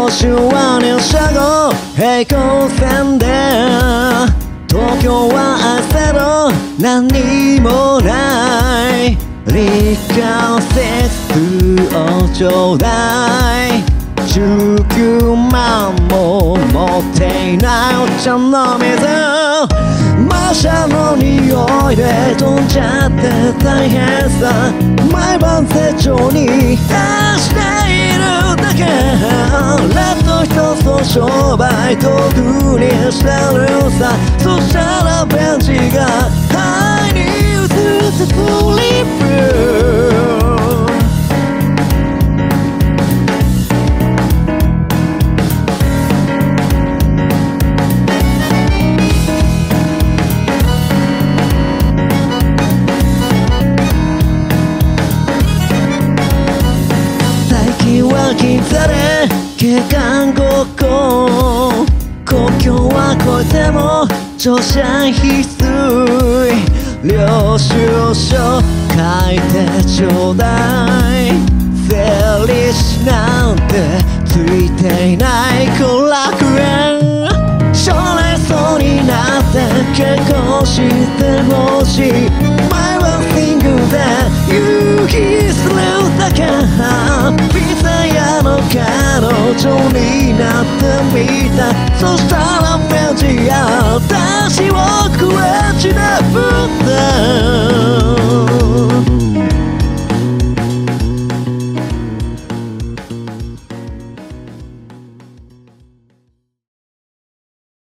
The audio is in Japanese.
週は入社後平行線で東京は朝の何にもないリカーセスをちょうだい19万も持っていないお茶の水マシャの匂いで飛んじゃって大変さ毎晩成長にしているだけラット一つの商売道具にしてるさそしたらベンチが愛に移ってスリップ銀座で警官ごっこ国境は越えても乗車必須領収書書いてちょうだい税理士なんてついていない後楽園将来そうになって結婚してほしい毎晩シングルで夕日するだけピザ屋の彼女になってみたそしたらベンチ